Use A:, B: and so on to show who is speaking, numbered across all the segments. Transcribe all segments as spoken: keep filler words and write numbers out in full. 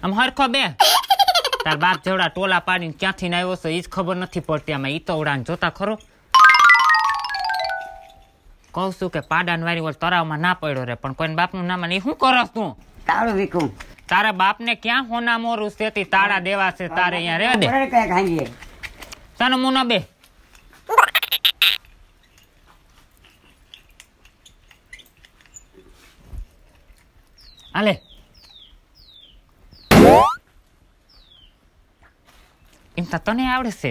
A: આમ હરખો બે તાર બાપ જેવડા ટોલા પાડીને ક્યાંથી ને આવ્યો છે એ જ ખબર નથી પડતી. આમાં ઈ તો ઉડાન જોતા ખરો. કહું છું કે પાડાન વારી ઓલ તરાવમાં ના પડ્યો રે, પણ કોઈને બાપનું નામ એ શું કરસ તું?
B: તાળું વીકું.
A: તારા બાપને ક્યાં હોના મોરું છે તાળા દેવા છે તારે અહીંયા રે દે. તને મુનો બે હાલે એમ તો તને આવડે છે.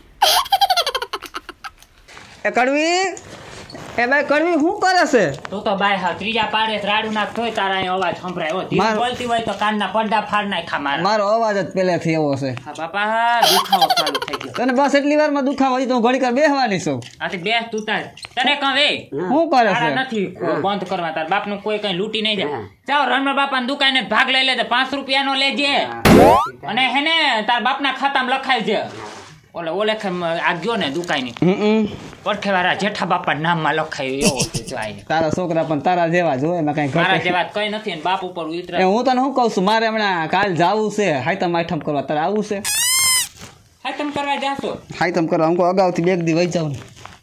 C: એ કડવી એ ભાઈ કડવી શું કરે છે?
A: તું તો બાય હા ત્રીજા પાડે રાડું નાખ તોય તારા અહીં અવાજ સંભળાય. ઓ ધીરે બોલતી હોય તો કાનના પડદા ફાડ નાખા મારા.
C: મારો અવાજ જ પહેલેથી એવો છે.
A: હા બાપા હા દુખાવો ચાલુ થઈ ગયો.
C: તને બસ એટલી વારમાં દુખાવો હોય તો હું ઘડી કર બેહવાની છું.
A: આથી બેસ તું તાર તને કહું એ
C: શું કરે છે?
A: નથી બંધ કરવા તાર બાપનું કોઈ કઈ લૂંટી નહીં જાય. ચાલ રણમાં બાપાની દુકાને ભાગ લઈ લેજે, પાંચ રૂપિયાનો લેજે અને હેને તાર બાપના ખાતામાં લખાય છે. ઓલે ઓલે આ ગયો ને દુકાની પડખે વાળા જેઠા બાપા નામમાં લખાયું એવો.
C: તારા છોકરા પણ તારા જેવા જ હોય, એમાં કઈ
A: મારા જેવા કઈ નથી. બાપ ઉપર ઉતરે.
C: હું તને શું કઉ છું, મારે હમણાં કાલ જાવું છે હાઈતમ આઈટમ કરવા. તારે આવું છે?
A: હાઈતમ કરવા જાશો?
C: હાઈતમ કરવા અમકો અગાઉથી બે દી વહી જાવ.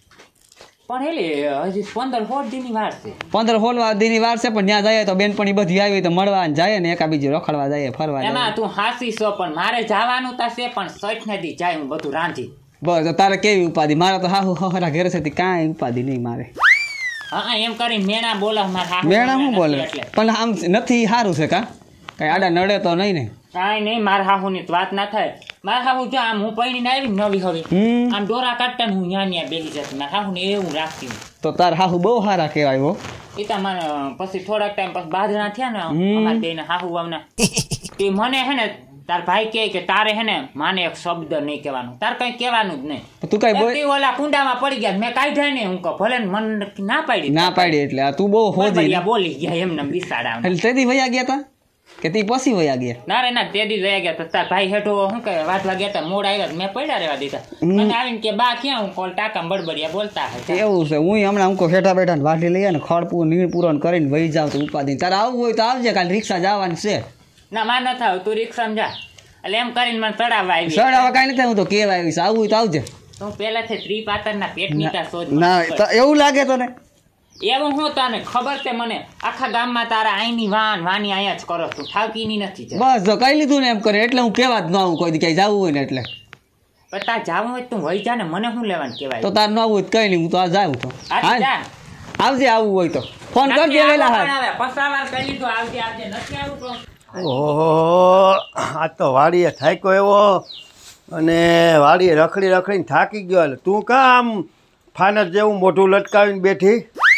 A: પણ એલી હજી પંદર સોળ દી ની વાર છે.
C: પંદર સોળ દી ની વાર છે, પણ ત્યાં જાય તો બેનપણી બધી આવી તો મળવા જાય ને એકા બીજી રખડવા જાય ફરવા જાય.
A: એમાં તું હાસી છો, પણ મારે જવાનું તા છે, પણ સઠ ને દી જાય હું બધું રાંધી.
C: બસ તો તારે કેવી ઉપાધિ? મારે તો હાહુ હરા ઘરે છે કાંઈ ઉપાધિ નહીં મારે.
A: હા એમ કરીને મેણા બોલે મારા.
C: મેણા શું બોલે? પણ આમ નથી સારું છે કા કઈ આડા નડે તો નહીં ને?
A: કાંઈ નહીં, મારા હાહુ ની વાત ના થાય. મારા હાહુ જો આમ હું પૈણી આવી નવી હવે આમ ડોરા કાઢતા હું ન્યા ન્યા બેસી જતી. મારા હાહુ ને એવું રાખતી.
C: તો તાર હાહુ બહુ સારા કહેવાય હો.
A: એ તો મને પછી થોડાક ટાઈમ પછી બાજરા થયા ને અમારા બે ને હાહુ આવના તે મને હે ને તાર ભાઈ કહે કે તારે હે ને માને એક શબ્દ નહીં કહેવાનું, તાર કઈ કહેવાનું જ નહીં.
C: તું કઈ બોલ
A: ઓલા કુંડામાં પડી ગયા મેં કાઢ્યા ને હું કહું ભલે મન ના પાડી
C: ના પાડી એટલે તું બહુ હોજી
A: બોલી ગયા એમને બિસાડા.
C: એટલે તેદી વયા ગયા તા કે તી પછી વયા ગયા?
A: ના રે ના તેદી વયા ગયા. તાર ભાઈ હેઠો શું કે વાતવા ગયા તા મોડ આવ્યા મેં પડ્યા રહેવા દીધા. મને આવીને કે બા ક્યાં હું કોલ ટાકા બડબડિયા બોલતા હે.
C: એવું છે? હું હમણાં અમકો હેઠા બેઠા ને વાટી લઈએ ને ખડપું નીણ પૂરણ કરીને વહી જાવ તો ઉપાધિ. તારે આવવું હોય તો આવજે, કાલે રિક્ષા જવાની છે.
A: ના માર ન થાવ તું રિક્ષામાં જા. એટલે એમ કરીને મને ચડાવવા આવી.
C: ચડાવવા કાંઈ નથી, હું તો કેવા આવીશ. આવવું હોય તો આવજે.
A: તું પેલાથી ત્રી પાતરના પેટ નીતા શોધ.
C: ના એવું લાગે તને?
A: એવું હું તને ખબર છે મને આખા ગામમાં તારા આઈની વાન વાની આયા જ કરો તું ઠાવકીની નથી.
C: બસ જો કઈ લીધું ને એમ કરે એટલે હું કેવા જ ન આવું કોઈ ક્યાંય જવું હોય ને એટલે.
A: પણ તાર જાવું હોય તું વહી જા ને, મને શું લેવાનું કહેવાય?
C: તો તાર ન આવું હોય કઈ નહીં, હું તો આ જાઉં તો. આવજે આવવું હોય તો ફોન કરજે વેલા.
A: હા પસાવાર કરી લીધું આવજે આવજે. નથી આવું તો
D: ઓહો આ તો વાડીએ થાક્યો એવો અને વાડીએ રખડી રખડીને થાકી ગયો. એટલે તું કા આમ ફાનસ જેવું મોઢું લટકાવીને બેઠી?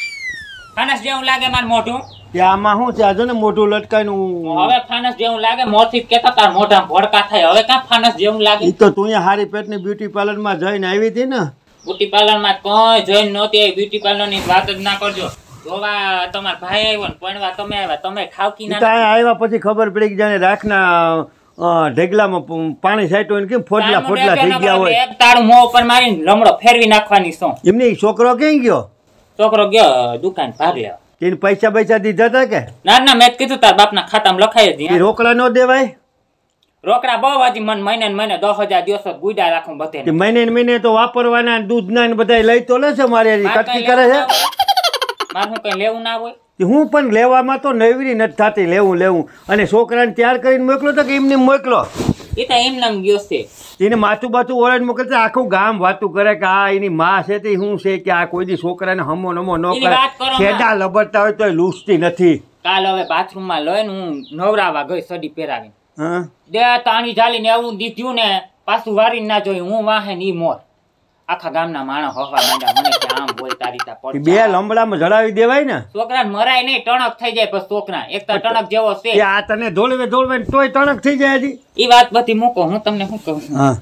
A: ફાનસ જેવું લાગે મારું મોઢું?
D: ત્યાં આમાં શું છે? આજો ને મોઢું લટકાવીને.
A: હવે ફાનસ જેવું લાગે મોરથી કેતા તાર મોઢા ભડકા થાય. હવે કાં ફાનસ જેવું લાગે?
D: ઈ તો તું અહીંયા હારી પેટની બ્યુટી પાર્લરમાં જઈને આવી હતી ને?
A: બ્યુટી પાર્લરમાં કોઈ જોઈને નહોતી. બ્યુટી પાર્લરની વાત જ ના કરજો. જોવા તમારા ભાઈ આવ્યો ને પણવા તમે આવ્યા, તમે ખાવકી ના
D: આવ્યા પછી ખબર પડી કે જાણે રાખના ઢેગલામાં પાણી છાંટ્યું હોય કેમ ફોડલા ફોડલા થઈ ગયા હોય.
A: એક તાળું મોં ઉપર મારીને લમડો ફેરવી નાખવાની શું?
D: એમની છોકરો ક્યાં ગયો?
A: છોકરો ગયો દુકાન ભાગ લેવા.
D: એને પૈસા પૈસા દીધા હતા કે?
A: ના ના મેં કીધું તાર બાપના ખાતામાં લખાઈ હતી.
D: રોકડા નો દેવાય?
A: રોકડા બહુ હજી મને મહિને મહિને દસ હજાર દિવસો ગુડા રાખું બધે.
D: મહિને મહિને તો વાપરવાના દૂધ ના બધા લઈ તો લે છે મારે કટકી કરે છે.
A: મારે હું કઈ લેવું ના હોય?
D: હું પણ લેવામાં તો નવરી નથી થતી લેવું લેવું. અને છોકરાને તૈયાર કરીને મોકલો તો કે એમને મોકલો?
A: એ તો એમ નામ ગયો છે.
D: એને માથું બાથું ઓળાઈને મોકલતા આખું ગામ વાતું કરે કે આ એની માં છે તે શું છે કે આ કોઈ દી છોકરાને હમો નમો ન કરે. છેડા લબડતા હોય તો લૂસતી નથી.
A: કાલ હવે બાથરૂમ માં લઈને હું નવરાવા ગઈ સડી પહેરાવીને.
D: હા
A: દે તાણી ચાલીને એવું દીધું ને પાછું વારી ના જોઈ હું વાહે ની મોર. આખા ગામના માણસ હવા માંડ્યા મને કે આમ બોલ તારીતા પડ.
D: બે લંબડામાં જડાવી દેવાય ને?
A: છોકરાને મરાય નહીં, ટણક થઈ જાય. પછી છોકરા એક તો ટણક જેવો છે.
D: આ તને ધોળવે ધોળવે તોય ટણક થઈ જાય હજી.
A: ઈ વાત બધી મૂકો. હું તમને શું કહું?
D: હા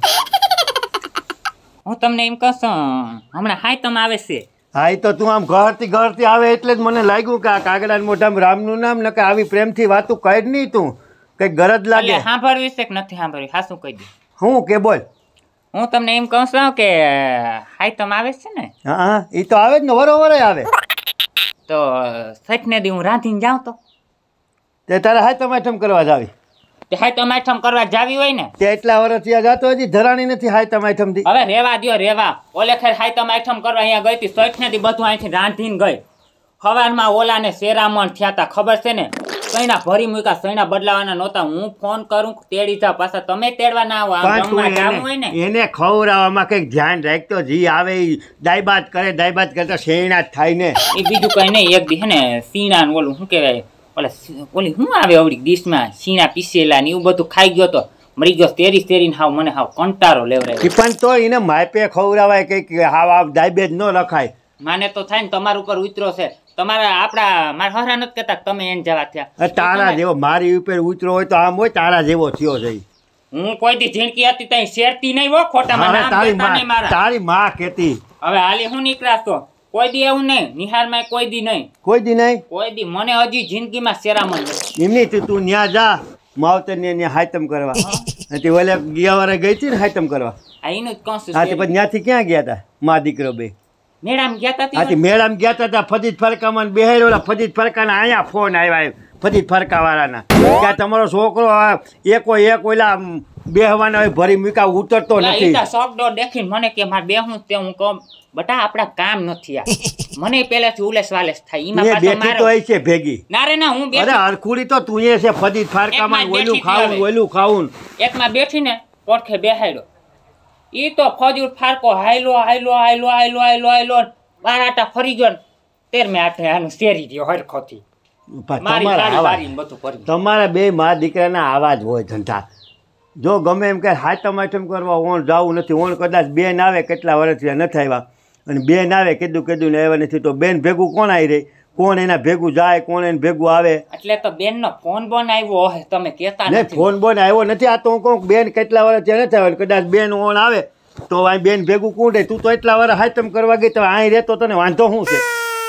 A: હું તમને એમ કહું હમણાં હાય તમ આવે છે.
D: હા તો તું આમ ઘરથી ઘરથી આવે એટલે જ મને લાગ્યું કે આ કાગડા મોઢામાં રામનું નામ ને કે આવી પ્રેમથી વાતું કઈ જ નહીં. તું કઈ ગરજ લાગે?
A: સાંભળવી છે કે નથી સાંભળવી? હા શું કહી દે.
D: હું કે બોલ.
A: હું તમને એમ કહું છું કે હાય તમ આવે છે ને?
D: હા હા એ તો આવે જ ને, વરોવર આવે.
A: તો સઠ ને દી હું રાંધીને જાઉં તો
D: તે તારે હાય તમાઠમ કરવા જ આવી?
A: તે હાયતમ આઠમ કરવા જાવી હોય ને
D: તે એટલા વર્ષ ત્યાં જાતો હજી ધરાણી નથી હાયતમ આઠમ થી.
A: હવે રેવા દ્યો રેવા. ઓલે ખેર હાયતમ આઠમ કરવા અહીંયા ગઈ હતી સઠ ને બધું અહીંથી રાંધીને ગઈ. સવારમાં ઓલાને શેરામણ થયા તા ખબર છે ને સૈણા ભરી મૂકા સૈણા બદલાવાના નહોતા. હું ફોન કરું તેડી જા પાછા તમે તેડવા ના આવો. આમ
D: પણ તું
A: જમવા જાવું હોય
D: એને
A: ને
D: એને ખવડાવવામાં કંઈક ધ્યાન રાખતો જી આવે ઈ દાયબાત કરે દાયબાત કરતા શેણા જ થાય ને.
A: એ બીજું કઈ નહીં. એક દી હે ને સીણા ને ઓલું શું કહેવાય ઓલા ઓલી શું આવે અવડી ડીશમાં સીણા પીસેલા ને એવું બધું ખાઈ ગયો તો મરી ગયો. તેરી તેરીને હાવ મને હાવ કંટારો લેવરાય.
D: ઈ પણ તો એને માપે ખવડાવાય કંઈક હાવ આવ દાયબેજ ન લખાય.
A: માને તો થાય ને તમારા ઉપર ઉતરો છે. તમારા આપડા મારા હરા નથી કહેતા તમે એને જવા થયા.
D: અ તારા જેવો મારી ઉપર ઉતરો હોય તો આમ હોય તારા જેવો થયો છે ઈ.
A: હું કોઈ દી જિંદગી હતી તઈ શેરતી નહીં હો ખોટામાં
D: હવે
A: નામ
D: તારી
A: લેતા નહીં
D: માં
A: મારા.
D: તારી માં કહેતી
A: હવે હાલી હું નીકળાશ તો કોઈ દી એવું નહીં. નિહારમાં કોઈ દી નહીં.
D: કોઈ દી નહીં
A: કોઈ દી મને હજી જિંદગીમાં શેરામણ નથી.
D: એમની તું તું ન્યા જા માવતર ને ન્યા હાયતમ કરવા. તે ઓલે ગયા વારે ગઈ હતી ને હાયતમ કરવા.
A: આ એનું જ કહું છું.
D: હા તે પછી ત્યાંથી ક્યાં ગયા હતા મા દીકરો બે?
A: મેળામાં ગયા તા
D: હા તે મેળામાં ગયા હતા ફજીત ફરકામાં બેહેડ ઓલા ફજીત ફરકાના અહીંયા ફોન આવ્યા ફજીત ફરકા વાળાના કે તમારો છોકરો એકો એક ઓલા બેહવાના હોય ભરી મૂકા ઉતરતો નથી.
A: શોકડો દેખીને મને કે મારે બેહું તે હું કહું બટા આપડા કામ નથી આ. મને પેલાથી ઉલેસ વાલેસ થાય. ઈમાં
D: એ
A: પાછો
D: બેઠી તો
A: મારો
D: હોય છે ભેગી.
A: ના રે ના હું
D: અરે
A: બેઠી
D: હરખુડી તો તું એ છે ફજીત ફરકામાં
A: એકમાં જ
D: ઓલું
A: બેઠી
D: ખાવું
A: હતી હવે.
D: ઓલું ખાવું.
A: એકમાં બેઠીને પોટખે બેહાડ્યો. ઈ તો ફજૂર ફારકો હાયલો હાયલો હાયલો હાયલો હાયલો હાયલો બારાટા ફરી ગયો ને તેર મેં આઠે આનું શેરી રહ્યો હરખોથી. મારી
D: તમારા
A: સાડી
D: આવા
A: બારીને બધું કરી.
D: તમારા બે મા દીકરાના આવા જ હોય ધંધા. જો ગમે એમ કે હાથમ આઠમ કરવા ઓણ જવું નથી. ઓણ કદાચ બેન આવે કેટલા વર્ષથી નથી આવ્યા અને બેન આવે કીધું કીધું ને આવ્યા નથી તો બેન ભેગું કોણ આવી રહી? કોણ એના ભેગું જાય કોણ એને ભેગું આવે?
A: એટલે તો બેન નો ફોન બોન આવ્યો હે તમે કેતા
D: ને
A: નથી.
D: ફોન બોન આવ્યો નથી. આ તો હું કહું બેન કેટલા વર્ષથી નથી આવ્યા કદાચ બેન ઓણ આવે તો અહીં બેન ભેગું કોણ રહે? તું તો એટલા વર્ષ હાથમ કરવા ગઈ તો અહીં રહેતો તને વાંધો શું છે?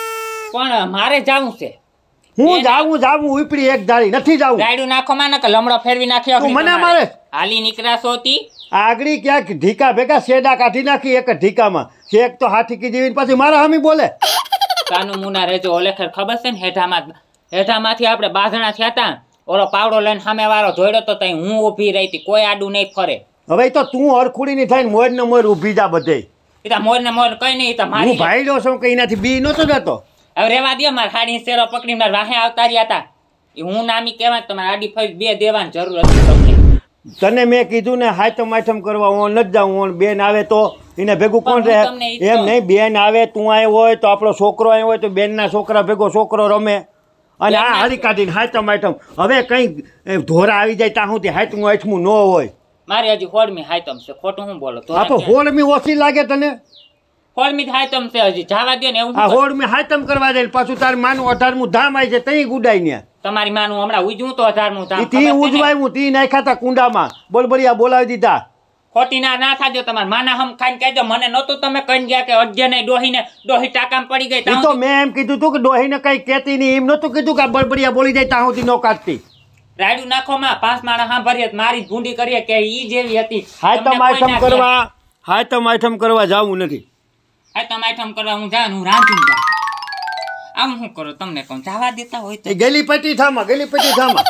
A: પણ મારે જાવું છે.
D: હું જાવું જાવું ઉપડી એક ધારી નથી જાવું.
A: રાયડું નાખો માં કે લમડો ફેરવી નાખ્યો.
D: તું મને મારે
A: હાલી નીકળાશો હતી
D: આગળી ક્યાંક ઢીકા ભેગા શેડા કાઢી નાખી એક જ ઢીકામાં. શેક તો હાથી કીધી પછી મારા હમી બોલે.
A: કાનું મુના રેજો ઓલેખર ખબર છે ને હેઠામાં હેઠામાંથી આપણે બાંધણા થયા તા. ઓલો પાવડો લઈને સામે વાળો જોડ્યો તો તઈ હું ઊભી રહી હતી. કોઈ આડું નહીં ફરે.
D: હવે તો તું હરખુડી ની થાય મોર ને મોર ઊભી જા બધે.
A: એ તો મોર ને મોર કઈ નહીં. તો
D: હું
A: મારી
D: ભાઈડો છું કે એનાથી બી નતો જતો.
A: હવે રેવા દે. મારા હાડી શેરો પકડી મારા વાહે આવતા રહ્યા હતા. એ હું નામી કહેવાય તમારે આડી ફરી બે દેવાની જરૂર હતી તમને.
D: તને મેં કીધું ને હાથમ આઠમ કરવા ઓણ નથી જાઉં. ઓણ બેન આવે તો એને ભેગું કોણ રહે?
A: પણ હું તમને ઈ જ
D: એમ
A: કહું.
D: નહીં બેન આવે તું આવ્યો હોય તો આપણો છોકરો આવ્યો હોય તો બેનના છોકરા ભેગો છોકરો રમે અને આ
A: બેનના-
D: હરી કાઢીને હાથમ આઠમ. હવે કંઈ ધોરા આવી જાય ત્યાં સુધી હાથમું આઠમું ન હોય.
A: મારી હજી હોડમી હાયતમ છે. ખોટું હું બોલો તો
D: આ હોળમી ઓછી લાગે તને?
A: હોડમી જ હાયતમ છે. હજી જવા દે ને એવું
D: આ
A: શું કરું?
D: હોળમી હાથમ કરવા દે પાછું તાર માનું અઢારમું ધામ આવી છે તઈ ગુડાઈ ને
A: તમારી માનું હમણાં ઉજવું તો હજારનું ધામ.
D: તી
A: ખબર છે ને?
D: ઉજવાયું તી નાખ્યા તા કુંડામાં બોલબડિયા બોલાવી દીધા.
A: ખોટી ના ના થાજો. તમારા માના હમ ખાઈને કહેજો. મને નહોતું તમે કઈ ગયા કે અડજે નહીં ડોહીને ડોહી ટાકામાં પડી ગઈ.
D: એ તો
A: તાવ
D: મેં એમ કીધું તું કે ડોહીને કઈ કહેતી નહીં એમ નતું કીધું કે આ બળબડિયા બોલી જાય ત્યાં સુધી નો કાઢતી.
A: રાયડું નાખો માં પાંચ માણા સાંભળીએ તો મારી જ ભૂંડી કરીએ કે ઈ જેવી હતી.
D: હાથમ
A: તમને કોઈ
D: આઠમ
A: ના કહે.
D: કરવા હાથમ આઠમ કરવા જાવું નથી.
A: હાથમ આઠમ કરવા હું જાઉં હું રાંધીને જાઉં. આમ શું કરો તમને કહું જવા દેતા હોય તો
D: એ ગેલી પટી થામાં ગેલી પટી થામાં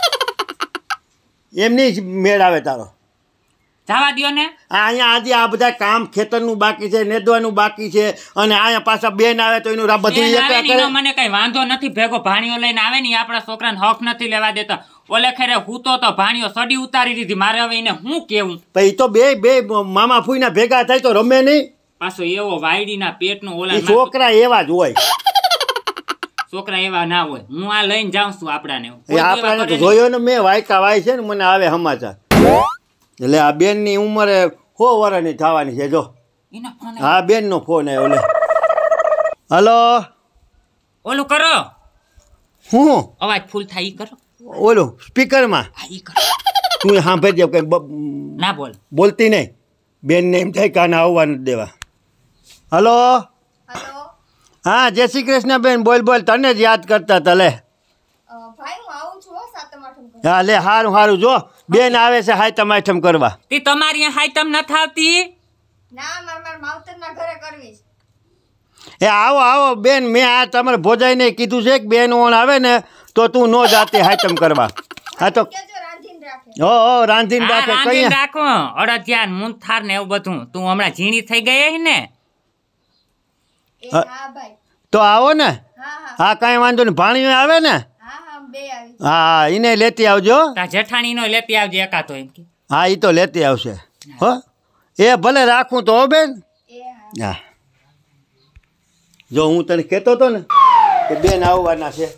D: એમની જ મેળ આવે તારો.
A: જવા દ્યો ને.
D: આ અહીંયા આજે આ બધા કામ ખેતરનું બાકી છે નેદવાનું બાકી છે અને અહીંયા પાછા બેન આવે તો એનું રા બધું
A: બેન
D: એકલા
A: આવે ને
D: કરે.
A: એનો મને કઈ વાંધો નથી. ભેગો ભાણીઓ લઈને આવે ને ઈ આપણા છોકરાને હક નથી લેવા દેતા. ઓલે ખેરે હૂતો તો ભાણીઓ સડી ઉતારી દીધી. મારે હવે એને હું કેવું?
D: પછી તો બે બે મામા ફૂઈના ભેગા થાય તો રમે નહીં.
A: પાછો એવો વાયડીના પેટનો ઓલા
D: એ છોકરા એવા જ હોય.
A: છોકરા એવા ના હોય. હું આ લઈને જાઉં છું આપડાને.
D: એ આપણાને તો જોયો ને મેં વાયકા વાય છે ને મને આવે સમાચાર. એટલે આ બેનની ઉંમરે સો વર્ષની થવાની છે જો.
A: એનો ફોન
D: હા બેનનો ફોન આવ્યો લે. હલો
A: ઓલું કરો.
D: હું
A: અવાજ ફૂલ થાય ઈ કરો.
D: ઓલું સ્પીકરમાં
A: હા ઈ કરો.
D: તું સાંભળી કંઈ
A: ના બોલ.
D: બોલતી નહીં. બેનને એમ થાય કાને આવવા નથી દેવા. હલો
B: હેલો
D: હા જય શ્રી કૃષ્ણ બેન બોલ બોલ તને જ યાદ કરતા હતા લે.
B: ભાઈ હું આવું છું હો સાતમ આઠમ કરવા.
D: હા લે સારું સારું જો બેન આવે છે હાયતમ આઠમ કરવા.
A: તે તમારી અહીંયા હાયતમ નથી આવતી.
B: ના માર માર માવતરના ઘરે કરવી છે.
D: એ આવો આવો બેન મેં આ તમારે ભોજાઈને કીધું છે કે બેન ઓણ આવે ને તો તું ન જાતી હાયતમ કરવા. હા તો
B: કેજો રાંધીને રાખે.
D: ઓ ઓ રાંધીને
A: હા,
D: રાખે
A: રાંધીને
D: કઈ
A: રાખો અડદિયા ને મૂંગથાર ને એવું બધું તું હમણાં ઝીણી થઈ ગઈ હે ને
B: એ
D: હા.
B: હા ભાઈ
D: તો આવો ને
B: હા હા
D: હા કાંઈ વાંધો નહીં ભાણી આવે ને
B: હા હા બે આવી
D: હા હા એને લેતી આવજો
A: તા જેઠાણી નો લેતી આવજે એકાતો એમ કે
D: હા એ તો લેતી આવશે હો એ ભલે રાખું તો હો બેન
B: એ હા
D: હા જો હું તને કહેતો હતો ને કે બેન આવવાના છે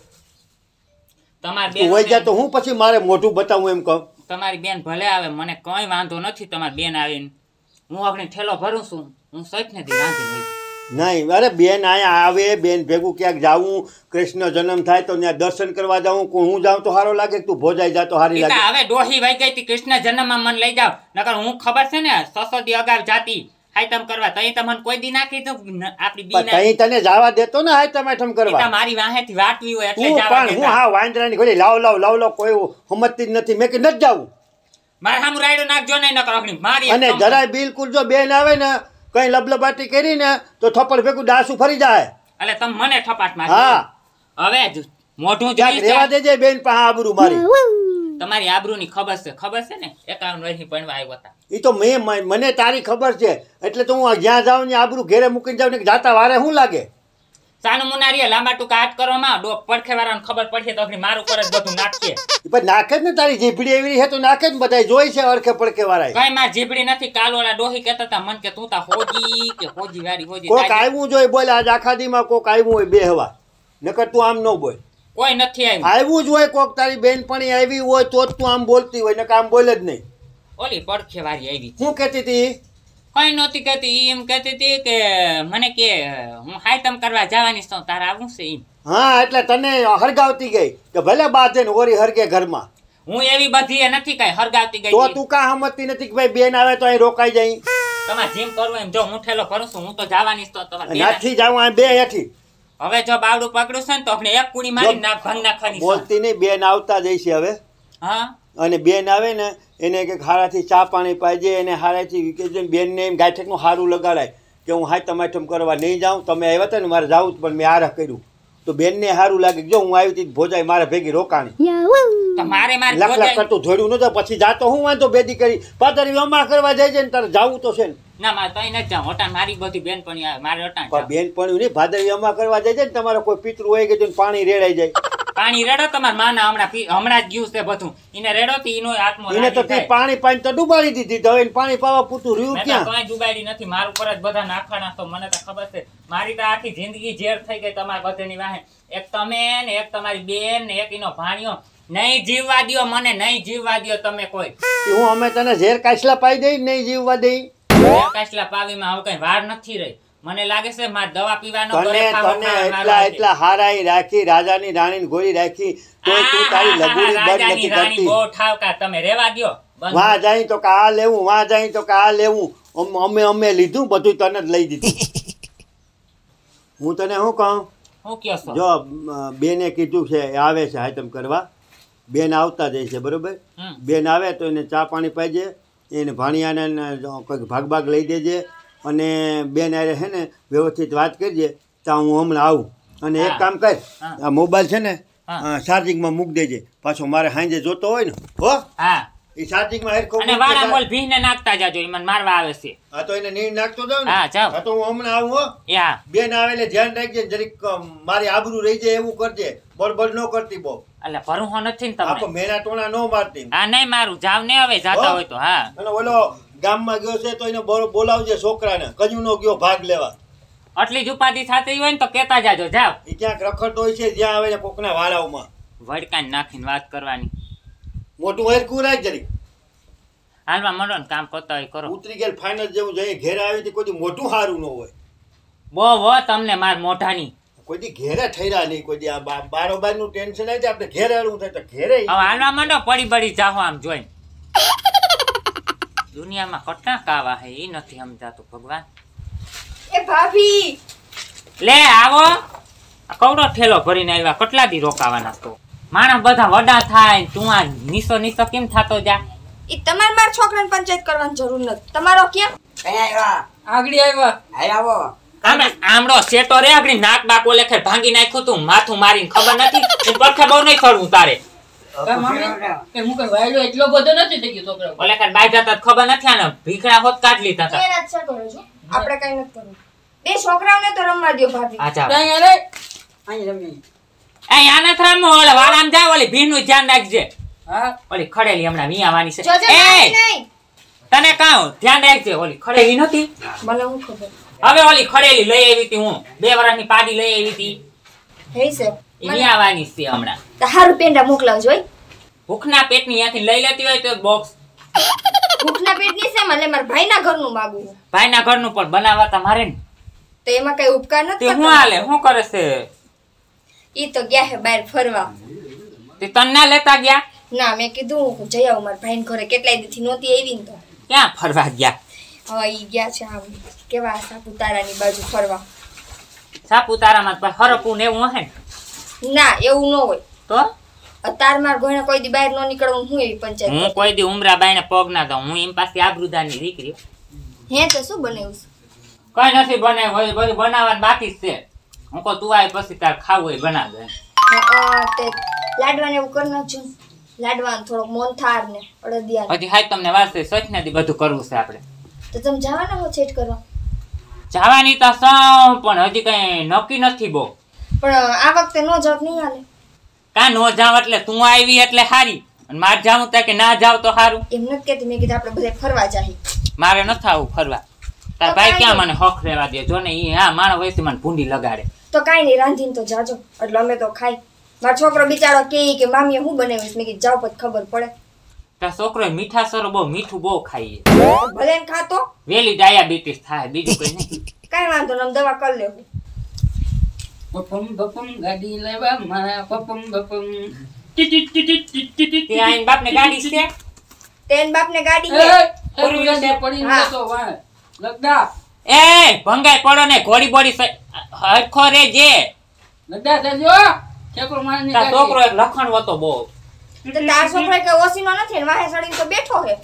A: તમારી
D: તું વહી જા
A: બેન
D: તો હું પછી મારે મોઢું બતાવું એમ કહું
A: તમારી બેન ભલે આવે મને કઈ વાંધો નથી તમારી બેન આવીને હું આપણે ઠેલો ભરું છું હું સચ નથી રાંધી
D: નહીં અરે બેન અહીંયા આવે બેન ભેગું ક્યાંક જાવું કૃષ્ણ જન્મ થાય તો ત્યાં દર્શન કરવા જાઉં હું જાઉં તો સારો લાગે કે તું ભોજાઈ જા તો સારી લાગે
A: હવે ડોહી વહી ગઈ હતી કૃષ્ણ જન્મમાં મને લઈ જાવ નકર હું ખબર છે ને સસો દી અગાઉ જાતી હાઈતમ કરવા તઈ તમને કોઈ દી ના કીધું આપણી
D: પણ
A: બીના
D: તઈ તને જવા દેતો ને હાય ટમાટમ કરવા
A: પિતા મારી વાહેથી વાટવી હોય એટલે
D: તું
A: જવા
D: પણ હું
A: દેતા.
D: હા વાંદરાની ઘોડી લાવ લાવ લાવ લાવ કોઈ સમજતી જ નથી મેં કે નથી જાવું
A: મારે સામું રાયડું નાખજો નહીં નકર અગ્નિ મારી
D: અને
A: એકદમ.
D: જરાય બિલકુલ જો બેન આવે ને કઈ લબલબાટી કરી ને તો થપ્પડ ભેગું ડાસું ફરી જાય
A: એટલે તમે મને થપાટ મારી
D: હા
A: હવે જ મોઢું
D: ક્યાંક
A: જોઈ
D: રેવા દેજે બેન પાસે આબરૂ મારી
A: તમારી આબરૂની ખબર છે ખબર છે ને એકાવન વર્ષથી ભણવા આવ્યા હતા
D: એ તો મેં મ- મને તારી ખબર છે એટલે તો હું જ્યાં જાઉં ને આબરૂ ઘેરે મૂકીને જાઉં ને જાતા વારે શું લાગે
A: સાનું મુનારીએ લાંબા ટૂંકા હાથ કરવામાં ડો પડખે વાળાને ખબર પડશે તો અગ્નિ મારું પર જ બધું નાખશે
D: ઈ પણ નાખે જ ને તારી જીભડી એવી છે તો નાખે જ બધા જોઈ છે અરખે પડખે વાળા
A: કઈ માં જીબડી નથી કાલ વાળા ડોહી કહેતા હતા મન કે તું તા હોજી કે હોજી વાળી હોજી
D: કોક
A: તાજી.
D: આવ્યું જોઈએ બોલે આજ આખા દીમાં કોક આવ્યું હોય બે હવા નકર તું આમ ન બોલ
A: કોઈ નથી આવ્યું
D: આવ્યું જ હોય કોક તારી બેનપણી આવી હોય તો જ તું આમ બોલતી હોય નકર આમ બોલે જ નહીં
A: ઓલી પડખે વાળી આવી
D: શું કહેતી હતી
A: કઈ નહોતી કહેતી ઈ એમ કહેતી હતી કે મને કે હું હાઈતમ કરવા જવાની છું તારે આવું છે એમ
D: હા એટલે તને હરગાવતી ગઈ કે ભલે બાધે ને ઓરી હરગે ઘરમાં
A: હું એવી બધી એ નથી કઈ હરગાવતી ગઈ
D: તો તું કા સમજતી નથી કે ભાઈ બેન આવે તો અહીં રોકાઈ જાય
A: તમારે જેમ કરવું એમ જો હું ઠેલો ભરું છું હું તો જવાની છું તો તમારે બેન-
D: નથી જાવું આ બે હેઠી
A: હવે જો બાવડું પકડ્યું છે ને તો આપણે એક કુડી મારી નાક ભંગ નાખવાની છે.
D: બોલતી નહીં બેન આવતા જઈશે હવે
A: હા
D: અને બેન આવે ને એને કે હારાથી ચા પાણી પાઈજે એને હારાથી કે જે બેનને એમ ગાયઠકનું સારું લગાડાય કે હું હાય ટમાટમ કરવા નહીં જાઉં તમે આવ્યા હતા ને મારે જાવું જ પણ મેં આરહ કર્યું તો બેનને સારું લાગે કે જો હું આવી હતી ભોજાઈ મારે ભેગી રોકાણી
A: તો મારે મારે
D: લખ લખ
A: ભોજાઈ-
D: કરતું ધોડ્યું નતો પછી જાતો હું વાંધો બેદી કરી પાતળી અમા કરવા જાય છે ને તારે જાવું તો છે ને
A: ના મારે તઈ નથી જાઉં અટાણ મારી બધી બેનપણી આવે મારે અટાણ
D: પણ
A: જાઉં.
D: બેન પણ નહીં ભાદરવી અમા કરવા જાય છે ને તમારો કોઈ પિતૃ હોય કે પાણી રેડાઈ જાય
A: પાણી રેડો તમારા માના હમણાં પી- હમણાં જ ગયું છે બધું એને રેડો તો એનો આત્મો
D: એને તો
A: રાજી
D: તે
A: થાય.
D: પાણી પાણી તો ડુબાડી દીધી તો હવે પાણી પાવા પૂતું રહ્યું
A: મેં તો
D: ક્યાં
A: કાંઈ ડૂબાડી નથી મારું પર જ બધા નાખવાના તો મને તો ખબર છે મારી તો આખી જિંદગી ઝેર થઈ ગઈ તમારા બધાની વાહે એક તમે ને એક તમારી બેન ને એક એનો ભાણિયો નહીં જીવવા દ્યો મને નહીં જીવવા દ્યો તમે કોઈ
D: કે હું અમે તને ઝેર કાચલા પાઈ દઈ નહીં જીવવા દઈ
A: કાચલા પાવીમાં હવે કઈ વાર નથી રહી મને લાગે છે મારે દવા પીવાનો
D: તને
A: ઘરે ખાવા
D: તને
A: ખાવા
D: એટલા
A: મારવા
D: એટલા હારાઈ રાખી રાજાની રાણીને ગોળી રાખી તોય તું તારી
A: આહાહા,
D: લગુડી બંધ
A: રાજાની
D: નથી
A: રાણી
D: કરતી
A: બહુ ઠાવકા તમે રેવા દ્યો બંધ.
D: વાં જાય તો કે આ લેવું વાં જાય તો કે આ લેવું અમ- અમે અમે લીધું બધું તને જ લઈ દીધું હું તને શું કહું
A: હું કયો છો
D: જો અ, બેને કીધું છે એ આવે છે હાયતમ કરવા બેન આવતા જાય છે બરોબર
A: હમ.
D: બેન આવે તો એને ચા પાણી પાઈજે એને ભાણિયાને ને જો કંઈક ભાગ ભાગ લઈ દેજે અને બેન આરે છે ને વ્યવસ્થિત વાત કરજે તો હું હમણાં આવું અને એક
A: હા.
D: કામ કર
A: હા.
D: આ મોબાઈલ છે ને
A: હા.
D: ચાર્જિંગમાં મૂક દેજે પાછો મારે સાંજે જોતો હોય ને હો
A: હા
D: એ ચાર્જિંગમાં હેરખો
A: અને વાળા બોલ ભીને નાખતા જાજો ઈ મને મારવા આવે છે
D: હા તો એને નીર નાખતો જાવ ને
A: હા, જાઓ.
D: હા તો હું હમણાં આવું હો
A: એ હા
D: બેન આવે એટલે ધ્યાન રાખજે જરીક અમ, મારી આબરૂ રહી જાય એવું કરજે બળબડ ન કરતી બહુ
A: એટલે ભરું હો નથી ને
D: આપો
A: તમને
D: મેના ટોણા ન મારતી
A: હા નહીં મારું જાવ ને હવે જાતા
D: હો?
A: હોય તો હા
D: અને ઓલો ગામમાં ગયો છે તો એને બોલ- બોલાવજે છોકરાને કજુનો ગયો ભાગ લેવા
A: આટલી જ ઉપાધિ થતી હોય ને તો કેતા જાજો જાવ
D: એ ક્યાંક રખડતો હોય છે જ્યાં આવે ને કોકના વાળાઓમાં
A: વડકાને નાખીને વાત કરવાની
D: મોટું હેરકું રાખ જરી
A: હાલમાં મળો ને કામ કરતા હોય કરો
D: ઉતરી ગયેલ ફાઇનલ જેવું જોઈએ ઘેરે આવી હતી કોઈ દી મોટું સારું ન હોય
A: બહુ હો તમને માર મોઢાની
D: કોઈ દી ઘેરે ઠર્યા નહીં કોઈ દી આ બા- બારોબાર નું ટેન્શન આવી જાય આપણે ઘેરે હાલવું થાય તો ઘેરે
A: હવે હાલવા માંડો પડી પડી જાહો આમ જોઈને દુનિયામાં કેટલા કાવા હે એ નથી સમજાતું ભગવાન
B: એ ભાભી
A: લે આવો આ કવડો ઠેલો ભરીને આવ્યા કેટલા દી રોકાવાના તો માણસ બધા વડા થાય ને તું આ નીસો નીસો કેમ થાતો જા
B: ઈ તમારે મારા છોકરાને પંચાયત કરવાની જરૂર નથી તમારો કેમ
E: કઈ આવ્યા
A: આગળી આવ્યા
E: હાલ આવો
A: આમે આમળો સેટો રે આગળી નાક બાક ઓલેખે ભાંગી નાખ્યું તું માથું મારીને ખબર નથી એ પડખે બહુ નહીં ખડવું તારે
E: કા મામી કે હું કઈ વાયડો એટલો બધો નથી થઈ ગયો છોકરો
A: ઓલે કાન બાઈ જતા ખબર નથી આને ભીખડા હોત કાઢ લીધા હતા
B: એને જ છે કરો છો આપણે કઈ નથી કરવું બે છોકરાઓને તો રમવા દ્યો ભાભી
A: આચા
E: કઈ અરે અહીં રમી
A: એ આના થરામ ઓલે વાળામ જા ઓલી ભીનું ધ્યાન રાખજે
E: હા
A: ઓલી ખડેલી હમણાં વિયાવાની છે
B: જોજે
A: એ
B: ભાભી નહીં
A: તને કાં ધ્યાન રાખજે ઓલી ખડેલી નથી
B: મને હું ખબર
A: હવે ઓલી ખડેલી લઈ આવી હતી હું બે વર્ષની પાડી લઈ આવી હતી
B: હે છે
A: એ વિયાવાની છે હમણાં
B: તો હારું પેંડા મોકલાવજો હો
A: ભૂખના પેટની ત્યાંથી લઈ લેતી હોય તો બોક્સ
B: ભૂખના પેટની છે મને મારા ભાઈના ઘરનું માગું છું.
A: ભાઈના ઘરનું પણ બનાવવા તમારે ને
B: તો એમાં કઈ ઉપકાર નથી
A: તે હું
B: કરતા.
A: હાલે શું કરે છે
B: ઈ તો ગયા હે બહાર ફરવા
A: તે તને ના લેતા ગયા
B: ના મેં કીધું હું જઈ આવું મારા ભાઈને ઘરે કેટલાય દીથી નહોતી આવી ને તો
A: ક્યાં ફરવા ગયા
B: હવે ઈ ગયા છે આમ કેવા સાપુતારાની બાજુ ફરવા
A: સાપુતારામાં તો હરપું ને એવું હે ને
B: ના એવું ન હોય
A: તો
B: અતાર માર ઘોડે કોઈ દી બહાર ન નીકળવું હું એવી પંચાયત
A: હું
B: કરતી.
A: કોઈ દી ઉમરા બાઈને પગ ના દઉં હું એમ પાસે આબરૂદારની દીકરી
B: હે તો શું બનાવ્યું છે?
A: કઈ નથી બનાવ્યું બધું બનાવવાનું બાકી જ છે હું કહું તું આય પછી તાર ખાવું હોય બનાવજો એમ.
B: અ, તે લાડવાને એવું કરી નાખજો ને. લાડવાનું થોડોક મોનથાર ને અડદિયા
A: હજી હાય તમને વાર છે સચ નથી બધું કરવું છે આપણે
B: તો તમે જવાના હો સેટ કરવા
A: જવાની તો સૌ પણ હજી કઈ નક્કી નથી બહુ
B: પણ આ વખતે નો જાવ નહીં હાલે
A: કા નો જાવ એટલે તું આવી એટલે હારી અને મારે જાવું ત્યાં કે ના જાવ તો સારું
B: એમ નથી કહેતી મેં કીધું આપણે બધે ફરવા જાહી
A: મારે નથી આવું ફરવા તાર
B: તો
A: ભાઈ
B: કાંઈ
A: ક્યાં
B: નહીં.
A: મને હક રહેવા દે જો ને ઈ હા મારો વયસી મને ભૂંડી લગાડે
B: તો કાંઈ નહીં રાંધીને તો જાજો એટલે અમે તો ખાઈ મારો છોકરો બિચારો કે કે મામીએ હું બનાવીશ મેં કીધું જાવ પછી ખબર પડે
A: તાર છોકરો મીઠા સરો બહુ મીઠું બહુ ખાઈએ
B: ભલે ને ખાતો
A: વેલી ડાયાબિટીસ થાય બીજું કઈ નહીં
B: કાંઈ વાંધો નહીં દવા કરી લેવું
E: બપમ બપમ ગાડી લેવા મારા બપમ બપમ ટી ટી ટી ટી ટી ટી ટી
A: તે આઈન બાપને ગાડી છે
B: તેન બાપને ગાડી
E: એ
B: છે
E: ફોરવી લે પડી
B: હા.
E: નતો વાહ લગડા
A: એ ભંગાઈ પડો ને ઘોડી બોડી હરખો રે જે
E: લગડા થજો છેકરો મારને
A: તાર છોકરો એક લખણ વતો બહુ
B: તો તાર છોકરો કે ઓસીનો નથી ને વાહે સડીને તો બેઠો હે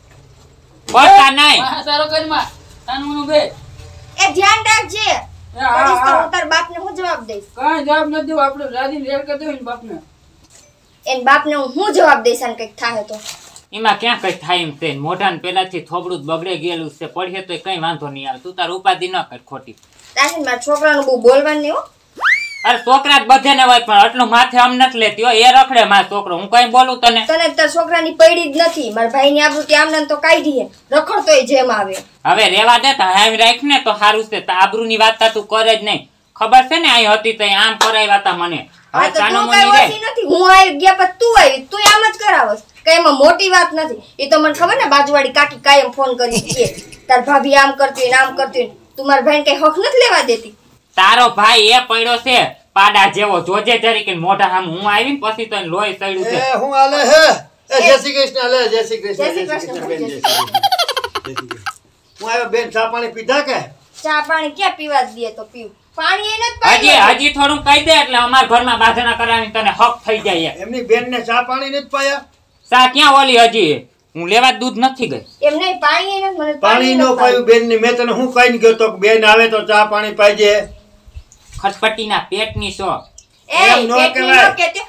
A: પડતા નહીં
E: વાહ સારો કરી માં તાનું બે
B: એ ધ્યાન રાખજે
E: હા,
B: કરીશ તો
E: હા.
B: હું તાર બાપને હું જવાબ દઈશ
E: કાંઈ જવાબ નથી દેવો આપણે રાજી રેડ કરી દેવું ને બાપને
B: એન બાપને હું હું જવાબ દઈશ આને કંઈક થાય તો
A: એમાં ક્યાં કઈ થાય એમ છે મોઢાને પેલાથી થોબડું જ બગડે ગયેલું છે પડીએ તો કઈ વાંધો નહીં આવે તું તાર ઉપાધિ ન કર ખોટી
B: તારે મારા છોકરાનું બહુ બોલવાનું નહીં હો
A: અરે છોકરા જ બધે ને હોય પણ આટલું માથે આમ નથી લેતી હોય એ રખડે મારો છોકરો હું કઈ બોલું તને
B: તને તાર છોકરાની પડી જ નથી મારા ભાઈની આબરૂ આમને ને તો કાઢી હે રખડતોય જેમ આવે
A: હવે રેવા દે તો હાવી રાખ ને તો સારું છે તો આબરૂની વાત તા તું કરે જ નહીં ખબર છે ને અહીં હતી તો આમ કરાવ્યા તા મને
B: આ
A: હવે
B: તો
A: કાનો
B: તું કઈ
A: મુની રે
B: ઓછી નથી હું આવી ગયા પછી તું આવી તું આમ જ કરાવસ કઈ એમાં મોટી વાત નથી એ તો મને ખબર ને બાજુવાળી કાકી કાયમ ફોન કરી કે તાર ભાભી આમ કરતી હોય ને આમ કરતી હોય તું મારા ભાઈને કઈ હક નથી લેવા દેતી
A: તારો ભાઈ એ પડ્યો છે પાડા જેવો જોજે જરી કે મોઢા આમ હું આવી ને પછી તો એને લોહી સડ્યું છે
D: એ હું હાલે હે એ જય શ્રી કૃષ્ણ લે જય શ્રી કૃષ્ણ
B: જય શ્રી કૃષ્ણ,
D: બેન,
B: જય
D: જય શ્રી કૃષ્ણ. જય શ્રી કૃષ્ણ. હું આવ્યો બેન ચા પાણી પીધા કે
B: ચા પાણી ક્યાં પીવા જ દે તો પીવું પાણી એ નથી
A: હજી
B: પાયું
A: હજી થોડું કહી દે એટલે અમારા ઘરમાં બાધણા કરાવીને તને હક થઈ જાય
D: એમની બેન ને ચા પાણી નથી પાયા
A: સા ક્યાં ઓલી હજી હું લેવા દૂધ નથી ગઈ
B: એમ નહીં પાણી એ નથી મને
D: પાણી નો
B: નથી
D: પાયું બેન ને મેં તને હું કઈ ગયો તો કે બેન આવે તો ચા પાણી પાઈજે
A: ખટપટીના પેટની સો
B: એ
D: એમ નો
B: પેટની
D: કહેવાય.
B: નો કહેતે.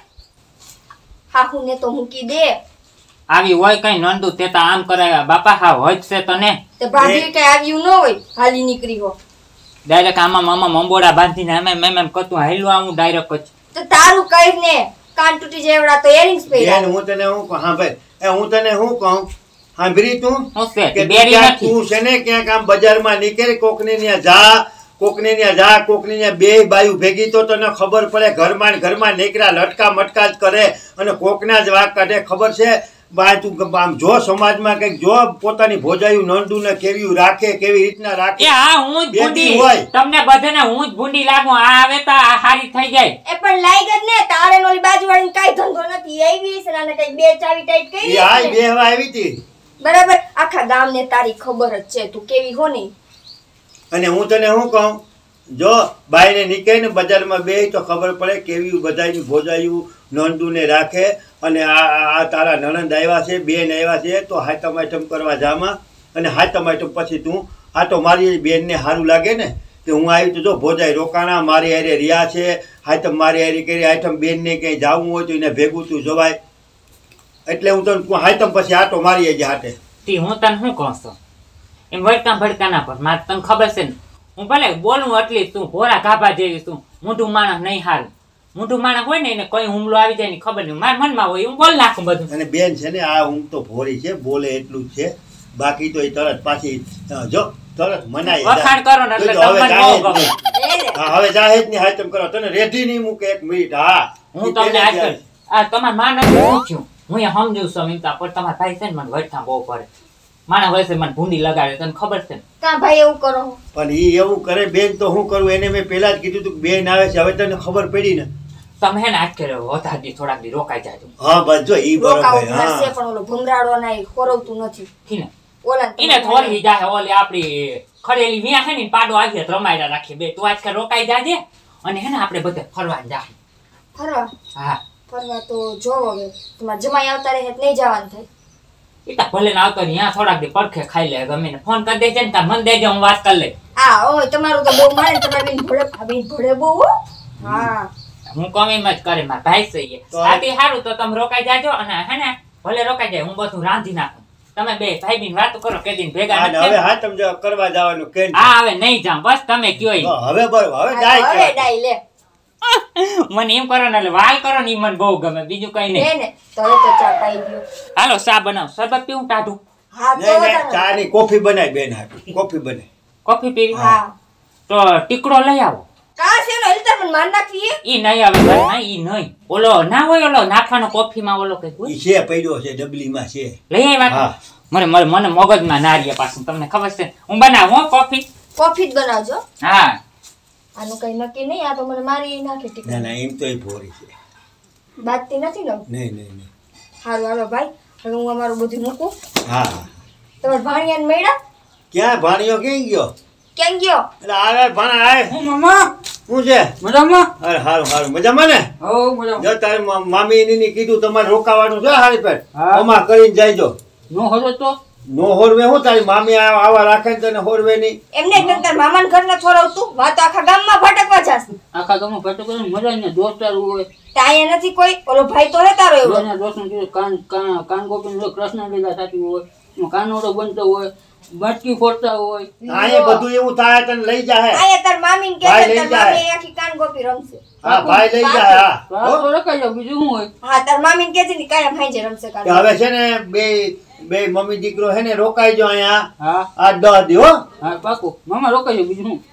B: હાહુને તો મૂકી દે
A: આવી હોય કઈ નંદુ તે તો આમ કરાવ્યા બાપા હા હોય જ છે તને
B: તો ભાભી કઈ આવ્યું ન હોય હાલી નીકળી હો
A: ડાયરેક્ટ આમાં મામા મંબોડા બાંધીને અમે મેમ એમ કતું હાલ્યું આવું ડાયરેક્ટ જ
B: તો તારું કઈ ને કાન તૂટી જાય એવડા તો earrings
D: બેન
B: પહેર્યા
D: હું તને હું કહું હા ભાઈ એ હું તને હું કહું સાંભળી તું
A: શું છે
D: કે તું
A: બેરી
D: ક્યાંક
A: નથી
D: તું છે ને ક્યાંક આમ બજારમાં નીકળે કોકને ત્યાં જા કોકને ત્યાં જા કોકને ત્યાં બે બાયું ભેગી તો તને ખબર પડે ઘરમાં ને ઘરમાં નીકળ્યા લટકા મટકા જ કરે અને કોકના જ વાક કાઢે ખબર છે બા તું આમ જો સમાજમાં કઈક જો પોતાની ભોજાયું નોંધું ને કેવી રાખે કેવી રીતના
A: એ
D: રાખે
A: હા હું જ
D: બેટી
A: ભૂંડી
D: હોય.
A: તમને બધાને હું જ ભૂંડી લાગુ આ આવે તો આ હારી થઈ જાય
B: એ પણ લાઈ ગત ને તારે ને ઓલી બાજુવાળીને કાંઈ ધંધો નથી એવી છે ને કઈ બે ચાવી ટાઈટ કરી
D: એ આય બે હવા આવી હતી
B: બરાબર આખા ગામને તારી ખબર જ છે તું કેવી હો નહીં
D: અને હું તને શું કહું જો બાઈને નીકળે ને બજારમાં બે તો ખબર પડે કેવી બધાની ભોજાયું નોંધુને રાખે અને આ આ તારા નણંદ આવ્યા છે બેન આવ્યા છે તો હાથમ આઈટમ કરવા જામાં અને હાથમ આઈટમ પછી તું આ તો મારી બેનને સારું લાગે ને કે હું આવી તો જો ભોજાઈ રોકાણા મારી હારે રહ્યા છે હાથમ મારી હારી કરી આઈટમ બેનને ક્યાંય જવું હોય તો એને ભેગું તું જવાય એટલે હું તને હાયતમ પછી આટો મારી આજે હાટે.
A: તી હું તને શું કહું છું એમ વળકા ભડકા ના પર મારે તને ખબર છે ને હું ભલે બોલું એટલી તું ભોરા ગાભા જેવી તું મોઢું માણસ નહીં હારું મોઢું માણસ હોય ને એને કઈ હુમલો આવી જાય ને ખબર નહીં મારા મનમાં હોય હું બોલ નાખું બધું.
D: અને બેન છે ને આ ઊંઘ તો ભોરી છે બોલે એટલું જ છે બાકી તો એ તરત પાછી અ, જો તરત મનાઈ જાય.
A: વખાણ કરો ને એટલે
D: જોજો, હવે
A: તમને બહુ
D: જાહેર
A: ગમે.
B: લે લે.
D: હા હવે જાહેર ની હાયતમ કરો તને રેડી નહીં મૂકે એક મિનિટ. હા
A: હું
D: ઈ
A: તમને
D: પેલે
A: આજ
D: જ
A: કર આ તમારા માં નથી પૂછ્યું હું એ સમજુ છું એમ તા પણ તમારા ભાઈ છે ને મને વટકા બહુ પડે માણા વયસે મને ભૂંડી લગાડે તને ખબર છે ને.
B: કાં ભાઈ એવું કરો
D: પણ ઈ એવું કરે બેન તો હું કરું એને મેં પેલા જ કીધું તું કે બેન આવે છે હવે તને ખબર પડી ને.
A: તમે હે ને આજ કર્યો વધારે દી થોડાક દી રોકાઈ જાય
D: હા બસ જો ઈ
B: રોકાવું
D: બરોબર.
B: પડશે
D: હા
B: પણ ઓલો ભમરાડો ના ઈ ખોરવતું નથી
A: ને
B: ઓલા
A: એને થોડી જાય ઓલી આપડી ખરેલી વ્યા છે ને પાડો આવી રમાયડા રાખી બે તું આજકાલ રોકાઈ જાજે અને હે ને આપણે બધે ફરવા જાય.
B: ફરવા
A: હા
B: ફરવા તો જોવો હવે તમારે જમાઈ આવતા રહે તો નહીં જવાનું થાય
A: એ તો ભલે ના આવતો ત્યાં થોડાક દી પડખે ખાઈ લે ગમે ને ફોન કરી દેજે ને તાર મન દેજે હું વાત કરી લઈ.
B: આ ઓય તમારું તો બહુ માને તમારે બેન ભોળે ભાભી ભોળે બહુ હો. હા
A: હું કમી જ કરે મારા ભાઈ સહીએ
D: તો આ-
A: આથી સારું તો તમે રોકાઈ જાજો અને હે ને ભલે રોકાઈ જાય હું બધું રાંધી નાખું તમે બે ભાઈ બેન વાતો કરો કે દિન ભેગા
D: હા,
A: નથી
D: ને હવે હાથમ જો કરવા જવાનું કે
A: હા હવે નહીં જામ બસ તમે કયો ઈ.
D: હવે બરોબર હવે
B: આ
D: જાય
B: હવે
D: કહેવાય.
B: ડાઈ લે
A: મને એમ કરો ને એટલે વાલ કરો ને ઈ મને બહુ ગમે બીજું કઈ નહીં.
B: લે ને તો હવે તો ચા પાઈ દ્યો
A: હાલો ચા બનાવ શરબત પીવું ટાઢું
B: હા તો
D: નહીં નહીં
B: વધારે.
D: ચા ની કોફી બનાય બેન હાટુ કોફી બનાય.
A: કોફી પીવી
B: હા
A: તો ટીકડો લઈ આવો.
B: કા છે નો હેલતા પણ માર નાખીએ
A: ઈ નહીં આવે ઘરમાં, ઈ નહીં ઓલો ના હોય ઓલો નાખવાનો કોફીમાં ઓલો કઈ હોય
D: ઈ છે પડ્યો છે ડબલીમાં છે.
A: લઈ આવ્યા
D: હા.
A: મને મને મને મગજમાં ના રહ્યા પાછું તમને ખબર છે હું બનાવું હો કોફી.
B: કોફી જ બનાવજો
A: હા
B: આનું કઈ નક્કી નહીં આ તો મને મારી નાખે
D: ના
B: ટીકા
D: ના એમ તો એ ભોરી છે.
B: બાતતી નથી ને
D: નહીં નહીં નહીં.
B: હારું હાલો ભાઈ હવે હું અમારું બધું મૂકું
D: હા હા.
B: તમારે ભાણિયાને મળ્યા
D: ક્યાં ભાણિયો ક્યાં ગયો?
B: ક્યાં ગયો
D: એટલે આવે ભાણા આય
E: હું મામા
D: શું છે?
E: મજામાં
D: અરે હારું હારું મજામાં ને?
E: હો મજામાં
D: જો તારી મા- મામી ની કીધું તમારે રોકાવાનું છે હારી પેટ
E: હા.
D: અમા કરીને જાયજો.
E: નો હતો તો
D: નો હોરવે હું તારી મામી આ- આવા રાખે ને તને હોરવે નહીં.
B: એમને એક તાર મામાના ઘરને થોરવતું વાત તો આખા ગામમાં ભટકવા જાસ
E: આખા ગામમાં ભેટો કરીને મજા ને દોસ્તાર હોય
B: ત્યાં નથી કોઈ ઓલો ભાઈ તો હે તારો એવો
E: જોને દોસ્તને કીધું કાન કાન કાન ગોપીને જો કૃષ્ણ લીલા થતી હોય એમાં કાનોડો બનતો હોય મટકી ફોડતા હોય
D: આ એ બધું એવું થાય તને લઈ જાય.
B: આયા તાર મામીને કે
D: ભાઈ લઈ
B: તાર
D: જાય.
B: મામી આખી કાન ગોપી રમશે
D: હા ભાઈ લઈ જાય હા.
E: તો આ તો રખાઈ જાવ બીજું શું હોય
B: હા તાર મામીને કે છે ને કાયમ હાંજે રમશે કાન
D: કે હવે છે ને બે બે મમ્મી દીકરો હે ને રોકાઈ જો અહીંયા
E: હા
D: આ દસ દી હો.
E: હા પાકું મામા રોકાઈ જાવ બીજું શું